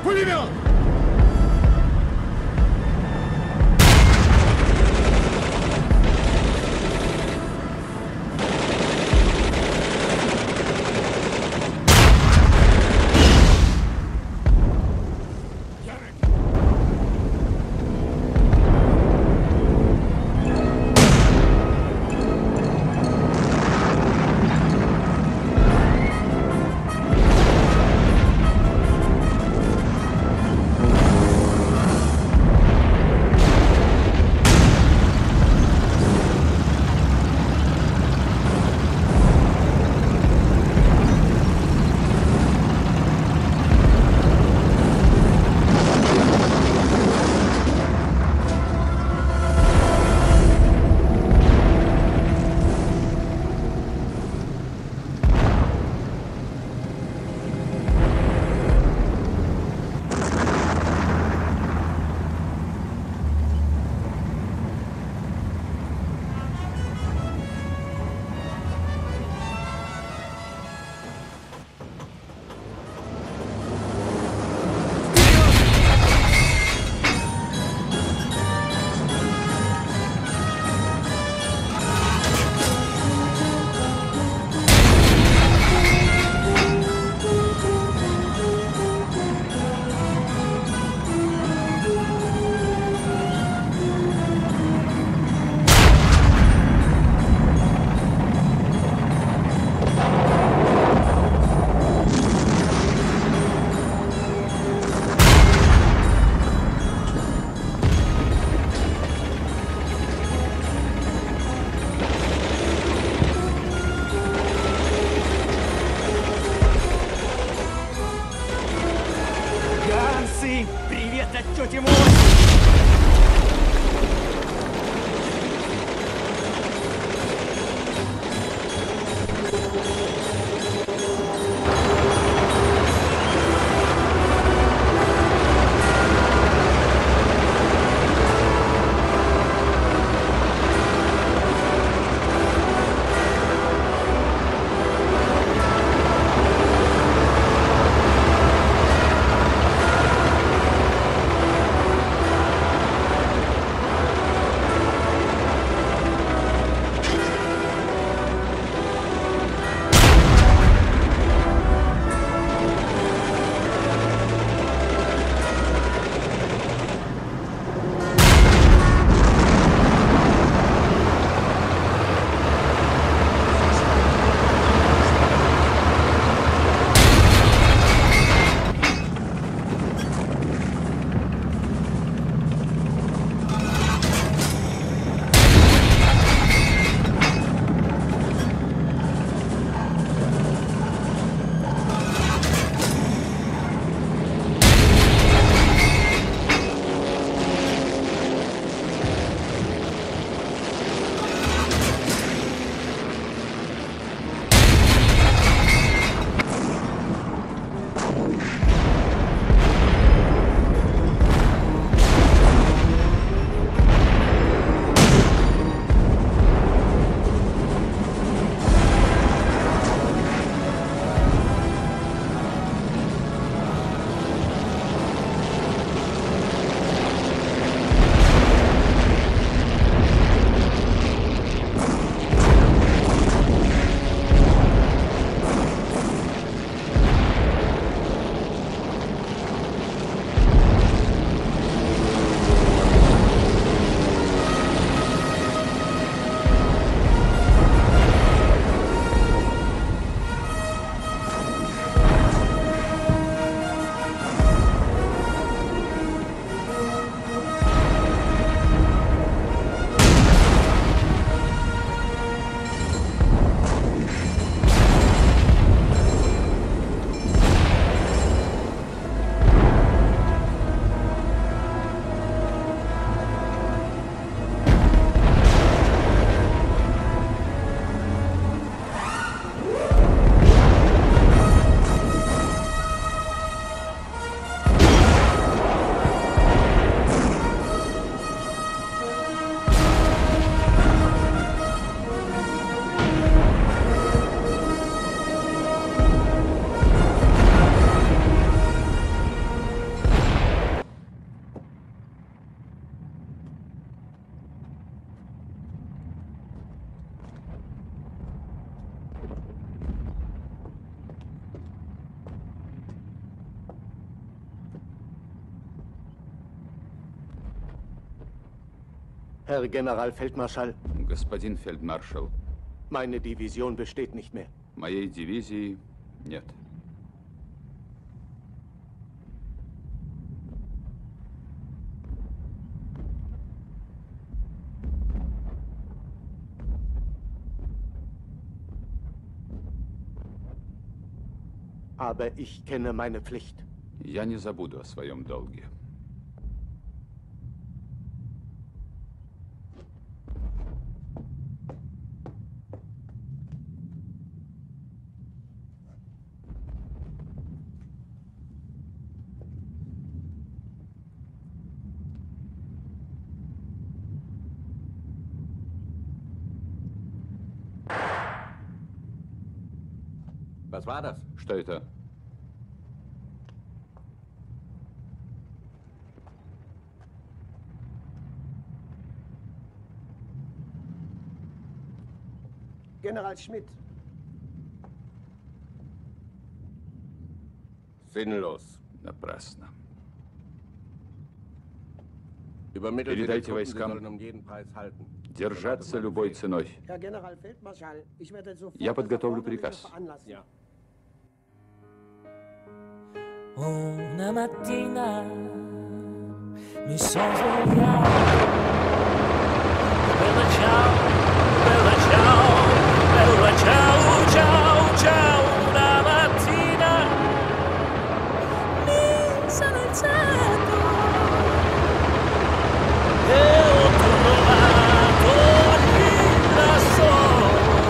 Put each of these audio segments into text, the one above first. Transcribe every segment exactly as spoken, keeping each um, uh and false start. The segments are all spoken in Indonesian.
Пулемет! Привет от тети Мой! Herr Generalfeldmarschall. Господин фельдмаршал. Meine Division besteht nicht mehr. Моей дивизии нет. Aber ich kenne meine Pflicht. Я не забуду о своем долге. Was war das? Что это? General Schmidt. Sinnlos. Напрасно. Передайте войскам держаться любой ценой. Я подготовлю приказ. Una mattina mi sono svegliato. Bella ciao, bella ciao, bella ciao, ciao, ciao. Una mattina mi sono alzato e ho trovato lì da solo.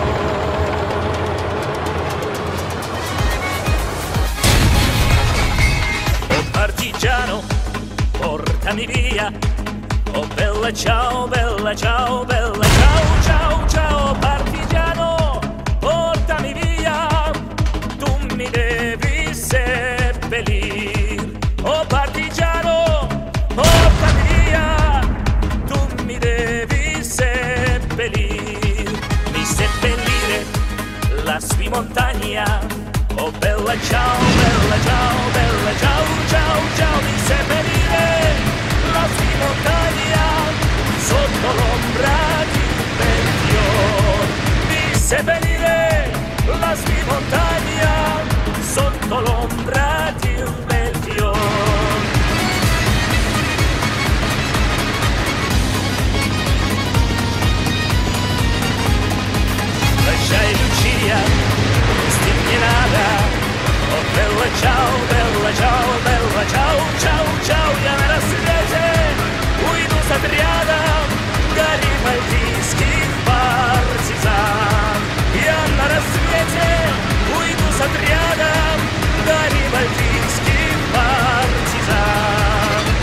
Oh partigiano, portami via. Oh bella ciao, bella ciao, bella ciao, ciao, ciao. Partigiano, portami via. Tu mi devi seppellir. Oh partigiano, portami via. Tu mi devi seppellir. Mi seppellire lassù in montagna. Oh bella ciao, bella ciao, bella ciao, ciao, ciao. Mi seppellire lassù in montagna, sotto l'ombra di un bel fior. Mi seppellire lassù in montagna, sotto l'ombra di un bel fior. Lasciai Lucia, stignata. Oh bella ciao, bella ciao, bella ciao, ciao, ciao. Я на рассвете уйду с отряда гарибальдийских партизан. Я на рассвете уйду с отряда гарибальдийских партизан.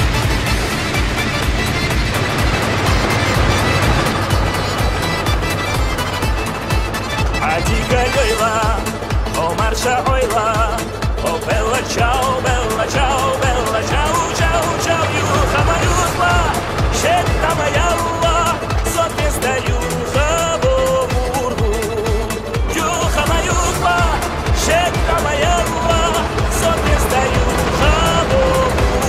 А дико лейла, о марша ойла, о бella ciao, bella ciao, bella ciao, ciao, ciao. Юха моюха, щета моя ла, соответствую забору. Юха моюха, щета моя ла, соответствую забору.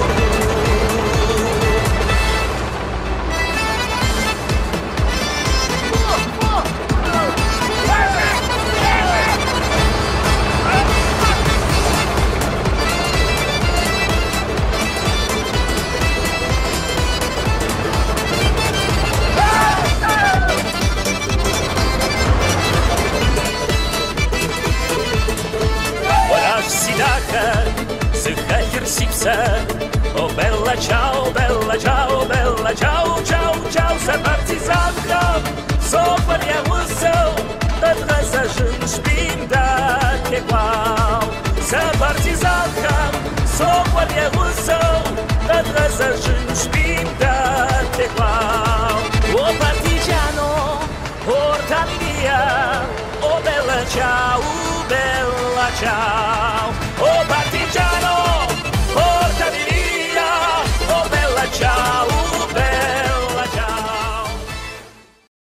Oh bella ciao, bella ciao, bella ciao, ciao, ciao. Să partizanka, sopra я высел, тогда зажим шпинда теквал. Să partizanka, sopra я высел, тогда зажим шпинda teclau. Oh partigiano, portami via. Oh bella ciao, bella ciao. Oh